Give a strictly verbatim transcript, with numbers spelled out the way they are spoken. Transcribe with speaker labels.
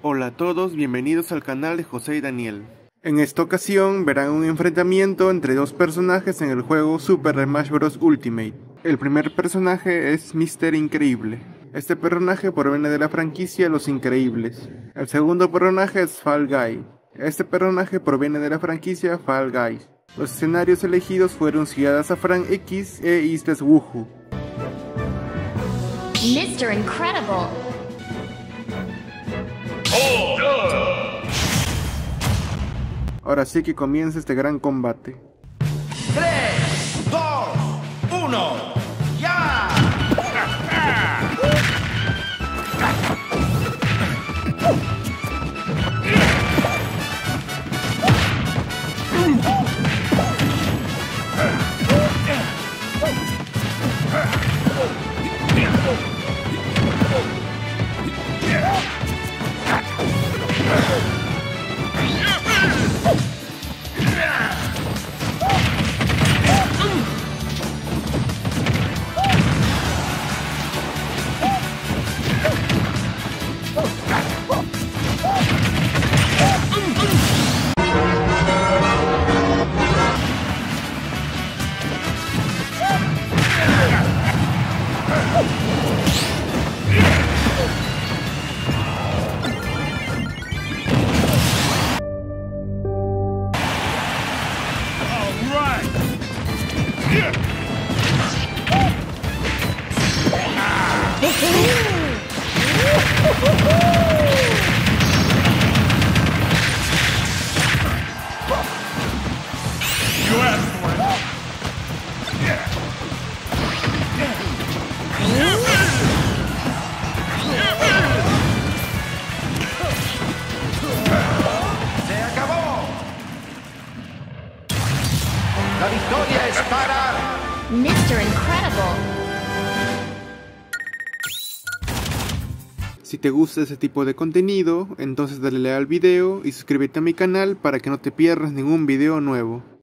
Speaker 1: Hola a todos, bienvenidos al canal de José y Daniel. En esta ocasión verán un enfrentamiento entre dos personajes en el juego Super Smash Bros. Ultimate. El primer personaje es míster Increíble. Este personaje proviene de la franquicia Los Increíbles. El segundo personaje es Fall Guy. Este personaje proviene de la franquicia Fall Guys. Los escenarios elegidos fueron Ciudad Azafrán X e Islas Wuhu.
Speaker 2: míster Incredible.
Speaker 1: Ahora sí que comienza este gran combate.
Speaker 3: tres, dos, uno, ¡ya! ¡Se acabó! La victoria es para
Speaker 2: míster Incredible.
Speaker 1: Si te gusta ese tipo de contenido, entonces dale like al video y suscríbete a mi canal para que no te pierdas ningún video nuevo.